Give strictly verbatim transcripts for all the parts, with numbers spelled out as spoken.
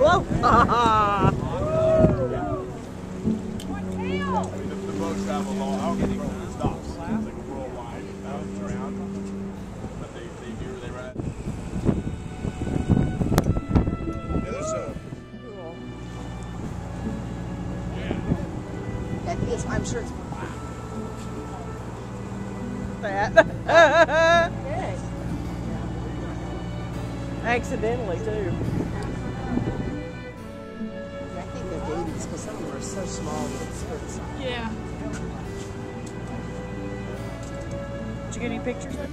whoa. The boats have a long, I don't know where it stops. It's like a worldwide bounce around. But they, they do, they run it. Yeah, there's a... Yeah. That is, I'm sure it's that. Yes. Accidentally, too. I think they're babies because some of them are so small that it's hurts. Yeah. Did you get any pictures of it?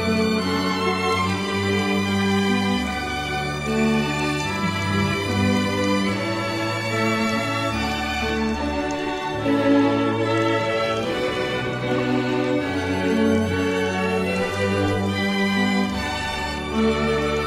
Thank you.